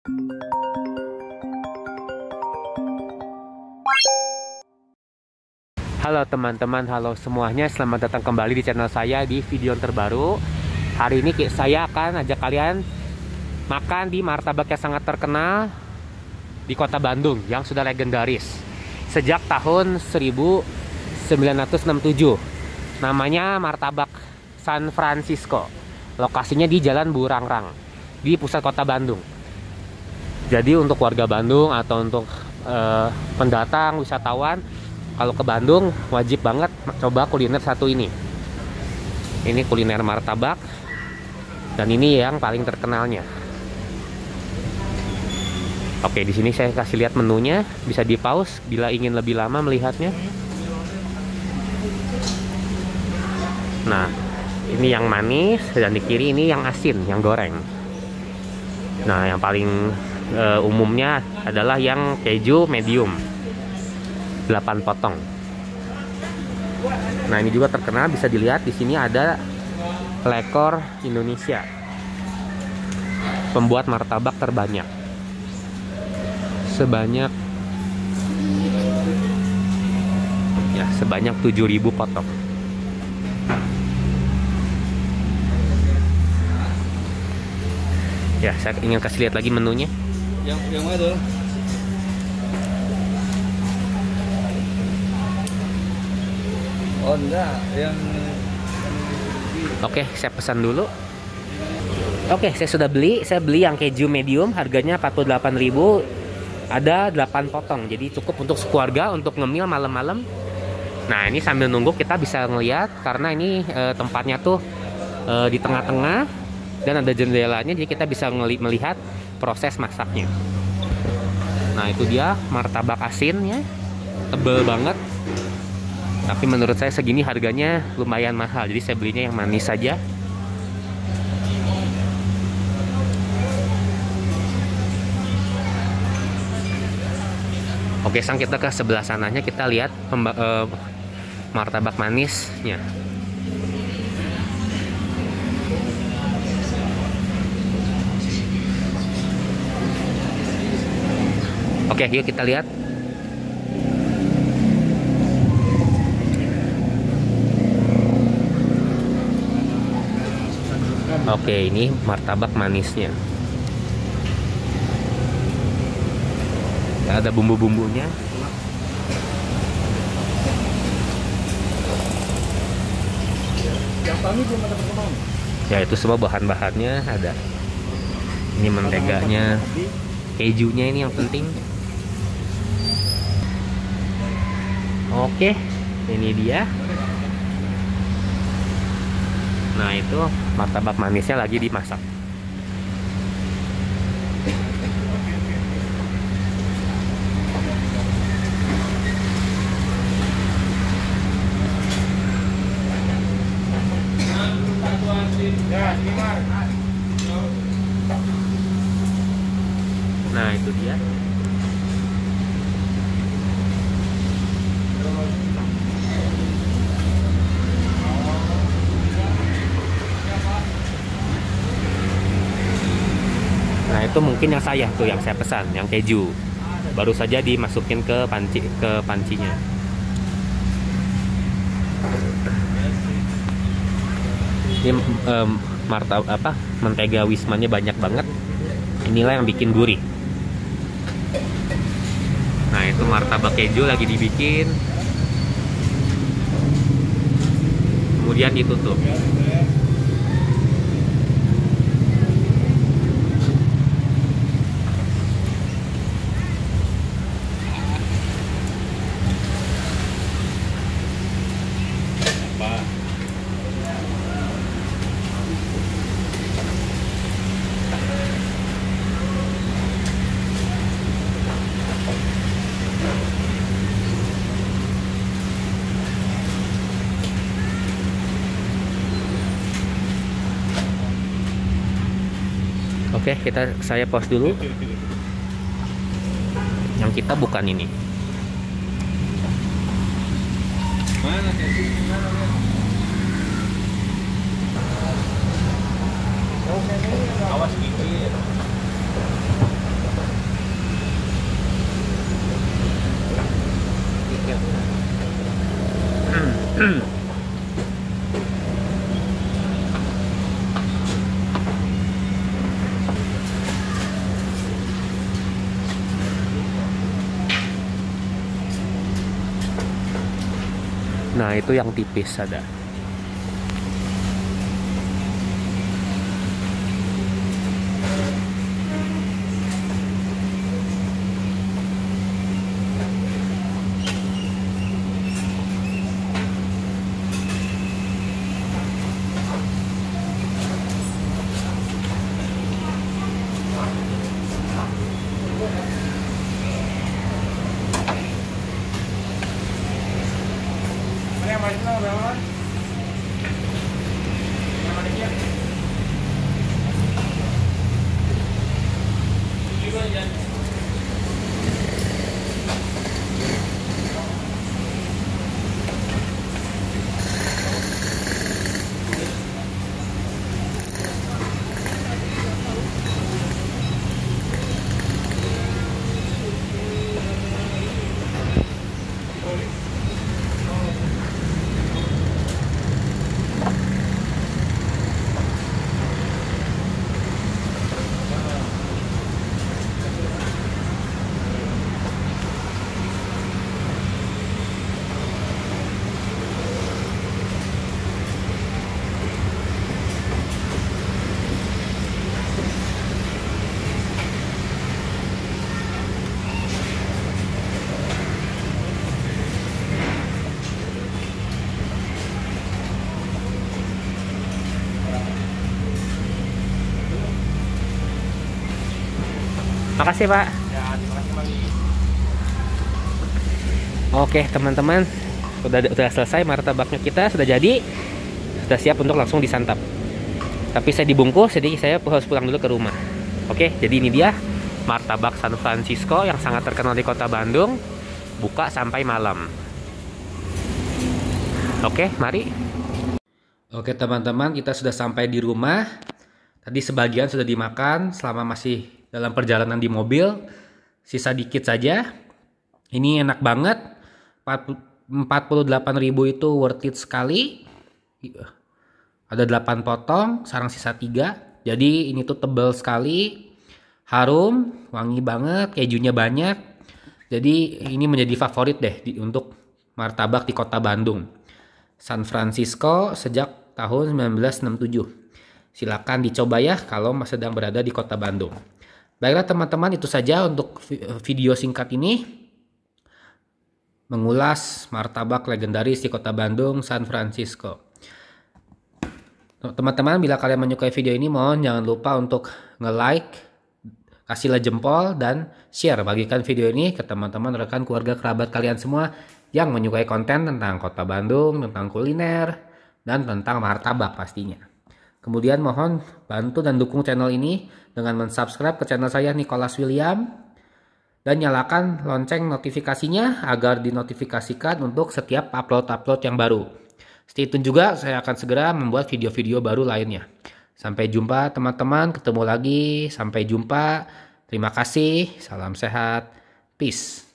Halo teman-teman, halo semuanya, selamat datang kembali di channel saya di video terbaru. Hari ini saya akan ajak kalian makan di martabak yang sangat terkenal di kota Bandung yang sudah legendaris sejak tahun 1967. Namanya martabak San Francisco. Lokasinya di Jalan Burangrang di pusat kota Bandung. Jadi untuk warga Bandung atau untuk pendatang wisatawan, kalau ke Bandung wajib banget coba kuliner satu ini. Ini kuliner martabak dan ini yang paling terkenalnya. Oke, di sini saya kasih lihat menunya, bisa di pause bila ingin lebih lama melihatnya. Nah, ini yang manis dan di kiri ini yang asin, yang goreng. Nah, yang paling umumnya adalah yang keju medium 8 potong. Nah, ini juga terkenal, bisa dilihat di sini ada Lekor Indonesia, pembuat martabak terbanyak, sebanyak 7.000 potong. Ya, saya ingin kasih lihat lagi menunya. Yang mana tuh? Oh enggak, yang Oke, saya pesan dulu. Oke, saya sudah beli. Saya beli yang keju medium, harganya 48.000. Ada 8 potong. Jadi cukup untuk sekeluarga untuk ngemil malam-malam. Nah, ini sambil nunggu kita bisa ngeliat karena ini tempatnya tuh di tengah-tengah dan ada jendelanya, jadi kita bisa melihat proses masaknya. Nah, itu dia martabak asinnya. Tebel banget. Tapi menurut saya segini harganya lumayan mahal, jadi saya belinya yang manis saja. Oke, sang kita ke sebelah sananya, kita lihat martabak manisnya. Oke, yuk kita lihat. Oke, ini martabak manisnya. Ya, ada bumbu-bumbunya. Ya, itu semua bahan-bahannya ada. Ini menteganya, kejunya ini yang penting. Oke, ini dia. Nah, itu martabak manisnya lagi dimasak. Nah, itu dia. Nah, itu mungkin yang saya pesan, yang keju. Baru saja dimasukin ke pancinya. Ini mentega wismanya banyak banget. Inilah yang bikin gurih. Nah, itu martabak keju lagi dibikin. Kemudian ditutup. Oke, saya pause dulu. Yang kita bukan ini. mana awas gigi. Nah, itu yang tipis ada. Makasih Pak. Ya, terima kasih Bang. Oke teman-teman, udah selesai martabaknya kita, sudah jadi, sudah siap untuk langsung disantap. Tapi saya dibungkus, jadi saya harus pulang dulu ke rumah. Oke, jadi ini dia martabak San Francisco yang sangat terkenal di kota Bandung, buka sampai malam. Oke, mari. Oke teman-teman, kita sudah sampai di rumah. Tadi sebagian sudah dimakan selama masih dalam perjalanan di mobil. Sisa dikit saja. Ini enak banget. 48.000 itu worth it sekali. Ada 8 potong, sarang sisa 3. Jadi ini tuh tebal sekali. Harum, wangi banget, kejunya banyak. Jadi ini menjadi favorit deh untuk martabak di kota Bandung. San Francisco sejak tahun 1967. Silakan dicoba ya kalau sedang berada di kota Bandung. Baiklah teman-teman, itu saja untuk video singkat ini. Mengulas martabak legendaris di kota Bandung, San Francisco. Teman-teman, bila kalian menyukai video ini, mohon jangan lupa untuk nge-like, kasihlah jempol, dan share. Bagikan video ini ke teman-teman, rekan, keluarga, kerabat kalian semua yang menyukai konten tentang kota Bandung, tentang kuliner, dan tentang martabak pastinya. Kemudian mohon bantu dan dukung channel ini dengan mensubscribe ke channel saya Nicholas William dan nyalakan lonceng notifikasinya agar dinotifikasikan untuk setiap upload yang baru. Stay tune juga, saya akan segera membuat video-video baru lainnya. Sampai jumpa teman-teman, ketemu lagi, sampai jumpa. Terima kasih, salam sehat, peace.